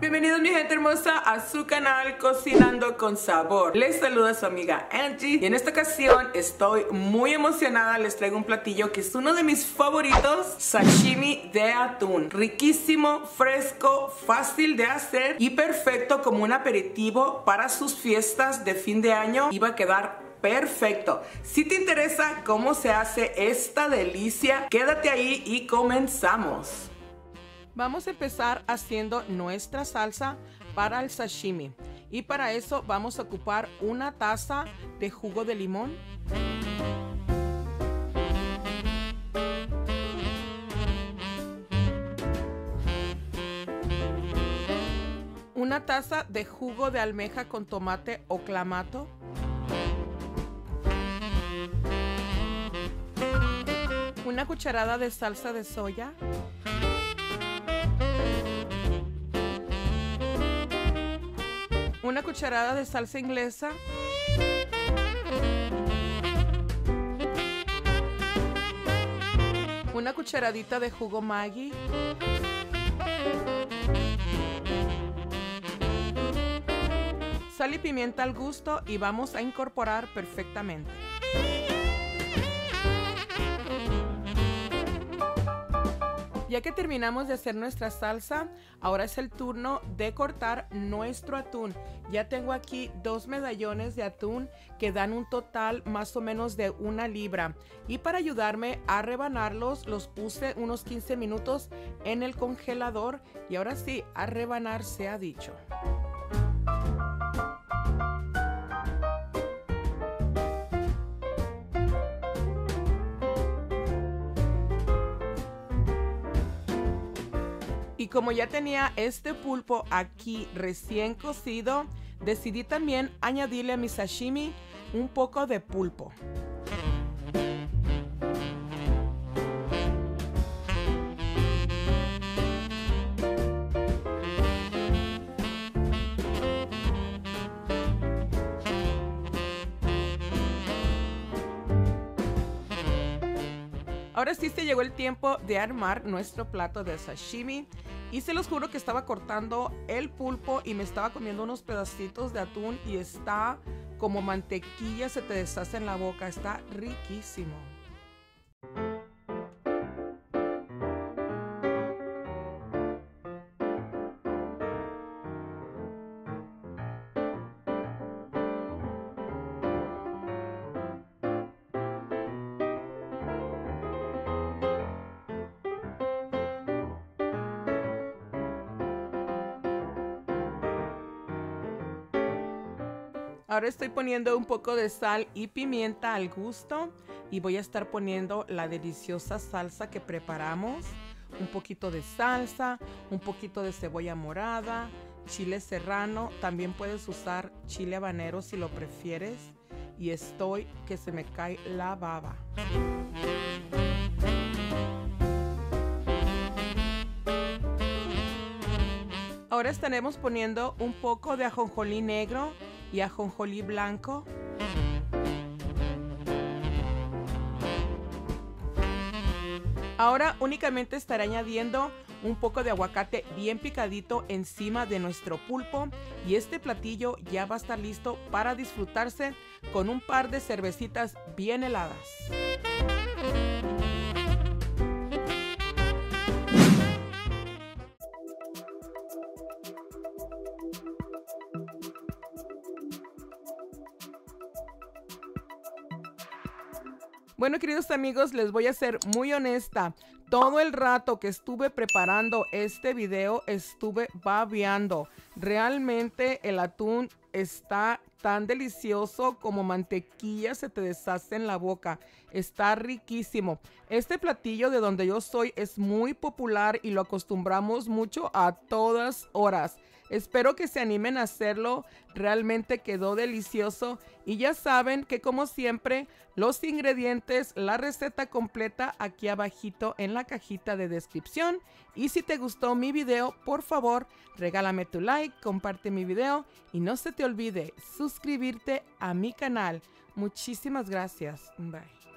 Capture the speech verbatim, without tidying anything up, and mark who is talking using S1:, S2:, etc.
S1: Bienvenidos mi gente hermosa a su canal Cocinando con Sabor. Les saluda su amiga Angie y en esta ocasión estoy muy emocionada. Les traigo un platillo que es uno de mis favoritos, sashimi de atún. Riquísimo, fresco, fácil de hacer y perfecto como un aperitivo para sus fiestas de fin de año. Iba a quedar perfecto. Si te interesa cómo se hace esta delicia, quédate ahí y comenzamos. Vamos a empezar haciendo nuestra salsa para el sashimi y para eso vamos a ocupar una taza de jugo de limón, una taza de jugo de almeja con tomate o clamato, una cucharada de salsa de soya, una cucharada de salsa inglesa, una cucharadita de jugo Maggi, sal y pimienta al gusto y vamos a incorporar perfectamente. Ya que terminamos de hacer nuestra salsa, ahora es el turno de cortar nuestro atún. Ya tengo aquí dos medallones de atún que dan un total más o menos de una libra. Y para ayudarme a rebanarlos, los puse unos quince minutos en el congelador. Y ahora sí, a rebanar se ha dicho. Y como ya tenía este pulpo aquí recién cocido, decidí también añadirle a mi sashimi un poco de pulpo. Ahora sí se llegó el tiempo de armar nuestro plato de sashimi y se los juro que estaba cortando el pulpo y me estaba comiendo unos pedacitos de atún y está como mantequilla, se te deshace en la boca, está riquísimo. Ahora estoy poniendo un poco de sal y pimienta al gusto y voy a estar poniendo la deliciosa salsa que preparamos. Un poquito de salsa, un poquito de cebolla morada, chile serrano, también puedes usar chile habanero si lo prefieres. Y estoy que se me cae la baba. Ahora estaremos poniendo un poco de ajonjolí negro y ajonjolí blanco. Ahora únicamente estaré añadiendo un poco de aguacate bien picadito encima de nuestro pulpo y este platillo ya va a estar listo para disfrutarse con un par de cervecitas bien heladas. Bueno, queridos amigos, les voy a ser muy honesta. Todo el rato que estuve preparando este video, estuve babeando. Realmente el atún está tan delicioso como mantequilla, se te deshace en la boca. Está riquísimo. Este platillo de donde yo soy es muy popular y lo acostumbramos mucho a todas horas. Espero que se animen a hacerlo, realmente quedó delicioso y ya saben que como siempre los ingredientes, la receta completa aquí abajito en la cajita de descripción. Y si te gustó mi video, por favor regálame tu like, comparte mi video y no se te olvide suscribirte a mi canal. Muchísimas gracias. Bye.